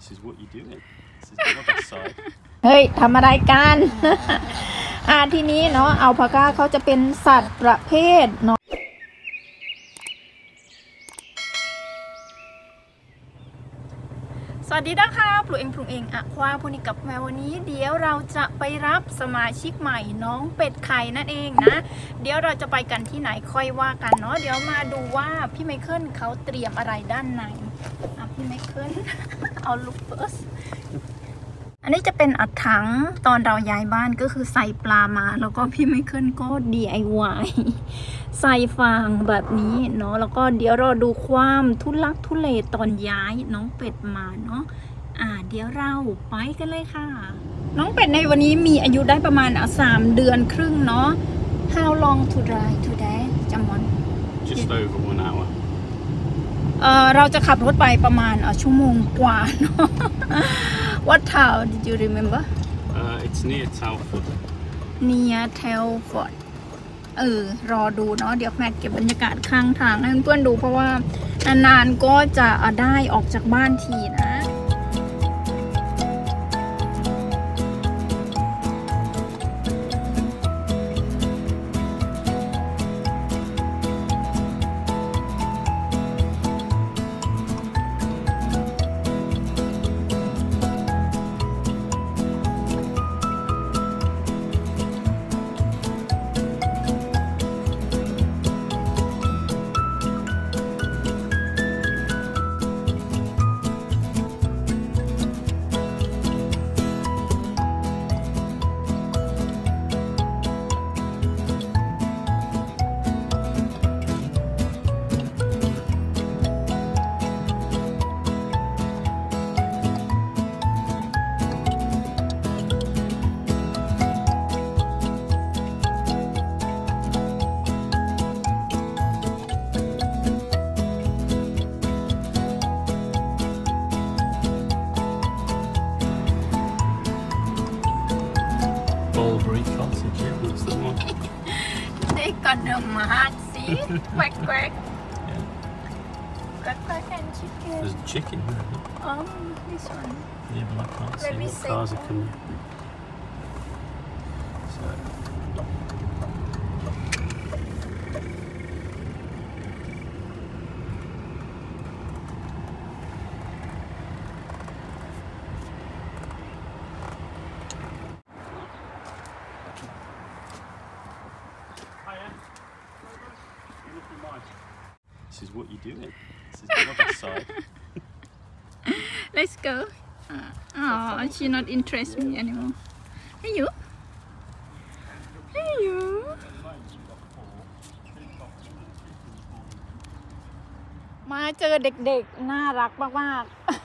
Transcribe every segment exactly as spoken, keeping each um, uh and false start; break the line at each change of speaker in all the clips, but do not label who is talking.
เฮ้ยทำอะไรกัน อ่าทีนี้เนาะอัลพาก้าเขาจะเป็นสัตว์ประเภทเนาะสวัสดีนะคะปลูกเองปลูกเองอะควาพูนิกับแมววันนี้เดี๋ยวเราจะไปรับสมาชิกใหม่น้องเป็ดไข่นั่นเองนะเดี๋ยวเราจะไปกันที่ไหนค่อยว่ากันเนาะเดี๋ยวมาดูว่าพี่ไมเคิลเขาเตรียมอะไรด้านในอ่ะพี่ไมเคิล เอาลูกเฟิร์สอันนี้จะเป็นอัดถังตอนเราย้ายบ้านก็คือใส่ปลามาแล้วก็พี่ไมเคิลก็ ดี ไอ วาย ใส่ฟางแบบนี้เนาะแล้วก็เดี๋ยวเราดูความทุลักทุเลตอนย้ายน้องเป็ดมาเนาะอ่าเดี๋ยวเราไปกันเลยค่ะน้องเป็ดในวันนี้มีอายุได้ประมาณสามเดือนครึ่งเนาะ How long to dry today จำมัน
Just over one hour
เอ่อเราจะขับรถไปประมาณชั่วโมงกว่าเนาะ What town did you remember?
Uh, it's near Telford.
Near Telford เออรอดูเนาะเดี๋ยวแม่เก็บบรรยากาศข้างทางให้เพื่อนๆดูเพราะว่านานๆก็จะได้ออกจากบ้านทีนะ
Mulberry cottage, yeah, that's the one.
They got the mat, see? Quack quack.
Yeah.
Quack quack and chicken.
There's chicken there.
Oh, this one.
Yeah, but I can't see
Very
what cars are coming. So. This is what you're doing. This is the other side.
Let's go. Uh, oh, she not interest me anymore. Hey you. Hey you. มาเจอเด็กๆน่ารักมาก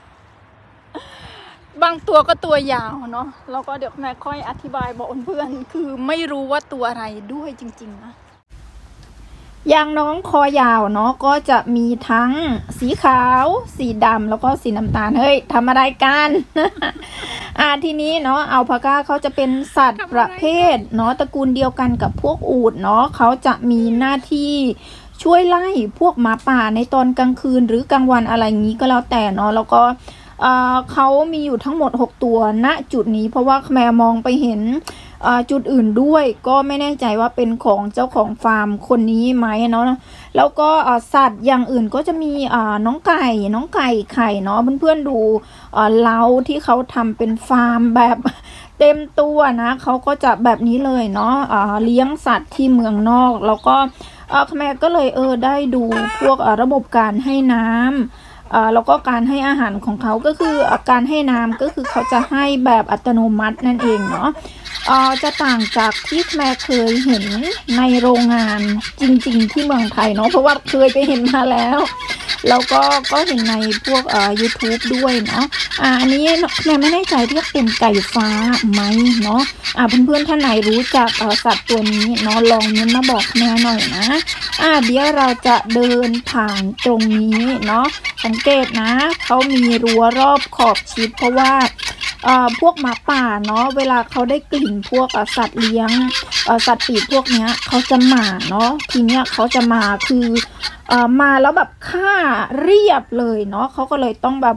ๆ บางตัวก็ตัวยาวเนาะแล้วก็เดี๋ยวแม่ค่อยอธิบายบอกเพื่อนคือไม่รู้ว่าตัวอะไรด้วยจริงๆนะอย่างน้องคอยาวเนาะก็จะมีทั้งสีขาวสีดำแล้วก็สีน้ำตาลเฮ้ยทำอะไรกัน อ่าทีนี้เนาะอัลพาก้าเขาจะเป็นสัตว์ประเภทเนาะตระกูลเดียวกันกับพวกอูฐเนาะเขาจะมีหน้าที่ช่วยไล่พวกหมาป่าในตอนกลางคืนหรือกลางวันอะไรงี้ก็แล้วแต่เนาะแล้วก็เขามีอยู่ทั้งหมดหกตัวณจุดนี้เพราะว่าแม่มองไปเห็นจุดอื่นด้วยก็ไม่แน่ใจว่าเป็นของเจ้าของฟาร์มคนนี้ไหมเนาะแล้วก็สัตว์อย่างอื่นก็จะมีน้องไก่น้องไก่ไข่เนาะเพื่อนๆดูเล้าที่เขาทำเป็นฟาร์มแบบเต็มตัวนะเขาก็จะแบบนี้เลยเนาะเลี้ยงสัตว์ที่เมืองนอกแล้วก็แม่ก็เลยเออได้ดูพวกระบบการให้น้ำแล้วก็การให้อาหารของเขาก็คือการให้น้ำก็คือเขาจะให้แบบอัตโนมัตินั่นเองเนาะจะต่างจากที่แม่เคยเห็นในโรงงานจริงๆที่เมืองไทยเนาะเพราะว่าเคยไปเห็นมาแล้วแล้วก็ก็เห็นในพวกเอ่อ ยูทูบ ด้วยเนาะอ่าอันนี้แม่ไม่แน่ใจเรียกเป็นไก่ฟ้าไหมเนาะอ่าเพื่อนๆท่านไหนรู้จักเอ่อสัตว์ตัวนี้เนาะลองเม้นมาบอกแม่หน่อยนะอ่าเดี๋ยวเราจะเดินผ่านตรงนี้เนาะสังเกตนะเขามีรั้วรอบขอบชิดเพราะว่าเอ่อพวกหมาป่าเนาะเวลาเขาได้กลิ่นพวกสัตว์เลี้ยงเอ่อสัตว์ปีกพวกเนี้ยเขาจะมาเนาะทีเนี้ยเขาจะมาคือเอ่อมาแล้วแบบฆ่าเรียบเลยเนาะเขาก็เลยต้องแบบ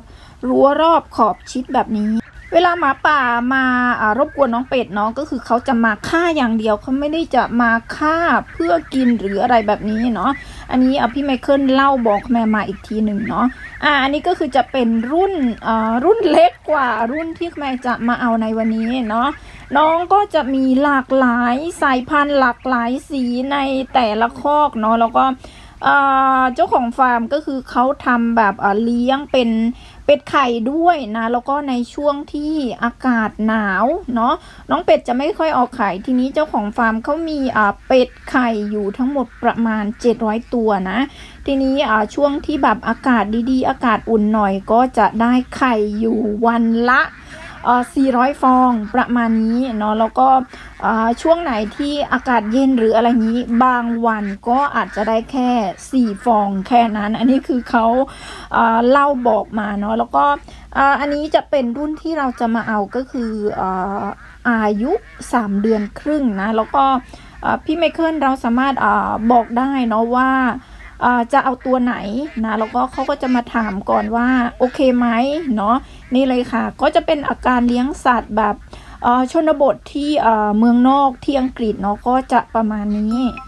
รั้วรอบขอบชิดแบบนี้เวลาหมาป่ามารบกวนน้องเป็ดเนาะก็คือเขาจะมาฆ่าอย่างเดียวเขาไม่ได้จะมาฆ่าเพื่อกินหรืออะไรแบบนี้เนาะอันนี้พี่ไมเคิลเล่าบอกแม่มาอีกทีหนึ่งเนาะอ่าอันนี้ก็คือจะเป็นรุ่นอ่ารุ่นเล็กกว่ารุ่นที่แม่จะมาเอาในวันนี้เนาะน้องก็จะมีหลากหลายสายพันธุ์หลากหลายสีในแต่ละคอกเนาะแล้วก็เจ้าของฟาร์มก็คือเขาทำแบบเลี้ยงเป็นเป็ดไข่ด้วยนะแล้วก็ในช่วงที่อากาศหนาวเนาะน้องเป็ดจะไม่ค่อยออกไข่ทีนี้เจ้าของฟาร์มเขามีอ่าเป็ดไข่อยู่ทั้งหมดประมาณเจ็ดร้อยตัวนะทีนี้อ่าช่วงที่แบบอากาศดีๆอากาศอุ่นหน่อยก็จะได้ไข่อยู่วันละเอ่อสี่ร้อยฟองประมาณนี้เนาะแล้วก็ช่วงไหนที่อากาศเย็นหรืออะไรนี้บางวันก็อาจจะได้แค่สี่ฟองแค่นั้นอันนี้คือเขาเล่าบอกมาเนาะแล้วก็อันนี้จะเป็นรุ่นที่เราจะมาเอาก็คืออายุสามเดือนครึ่งนะแล้วก็พี่ไมเคิลเราสามารถบอกได้เนาะว่าจะเอาตัวไหนนะแล้วก็เขาก็จะมาถามก่อนว่าโอเคไหมเนาะนี่เลยค่ะก็จะเป็นอาการเลี้ยงสัตว์แบบชนบทที่เมืองนอกที่อังกฤษเนาะก็จะประมาณนี้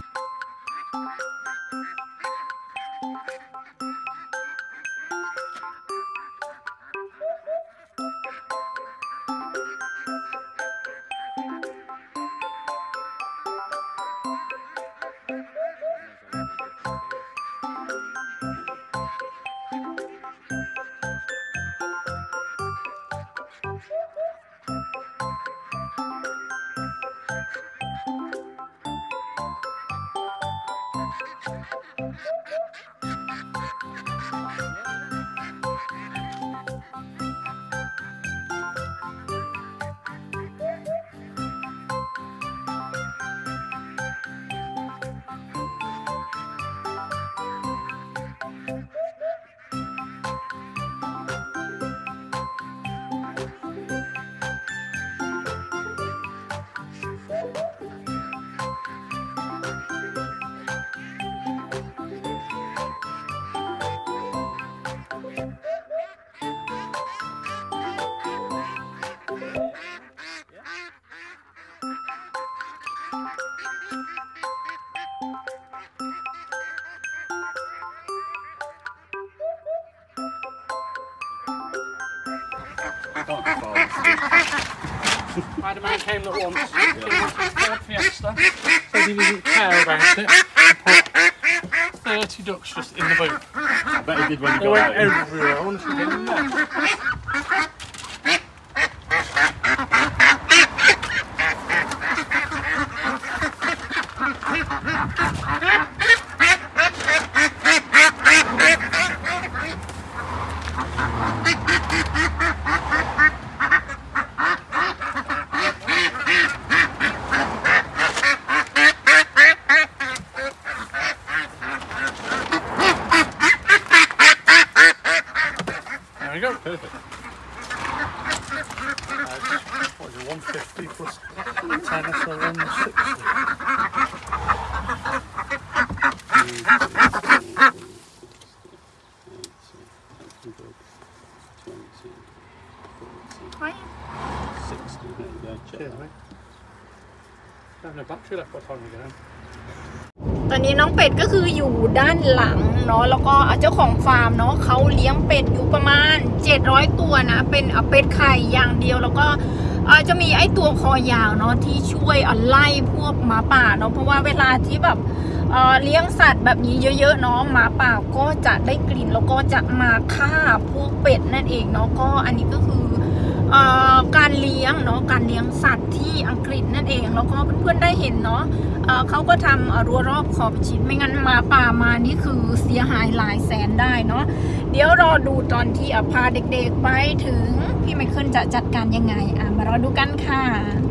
Spider-Man came at once, Ford Fiesta, said he didn't care about it, put thirty ducks just in the boot.
I bet he did when he
They
got
went
out.
everywhere, honestly, didn't they? There we go.
Perfect.
Uh, what is it, one fifty plus ten or so, one sixty.
sixty, there you go, check
Cheers,
that.
mate. I have no battery left by the time we get home.
ตอนนี้น้องเป็ดก็คืออยู่ด้านหลังเนาะแล้วก็เจ้าของฟาร์มเนาะเขาเลี้ยงเป็ดอยู่ประมาณเจ็ดร้อยตัวนะเป็นเป็ดไข่อย่างเดียวแล้วก็จะมีไอ้ตัวคอยาวเนาะที่ช่วยไล่พวกหมาป่าเนาะเพราะว่าเวลาที่แบบเลี้ยงสัตว์แบบนี้เยอะๆเนาะหมาป่าก็จะได้กลิ่นแล้วก็จะมาฆ่าพวกเป็ดนั่นเองเนาะก็อันนี้ก็คือการเลี้ยงเนาะการเลี้ยงสัตว์ที่อังกฤษนั่นเองแล้วก็เพื่อนๆได้เห็นเนาะเขาก็ทำรั้วรอบขอบชิดไม่งั้นหมาป่ามานี่คือเสียหายหลายแสนได้เนาะเดี๋ยวรอดูตอนที่พาเด็กๆไปถึงพี่ไมเคิลจะจัดการยังไงมารอดูกันค่ะ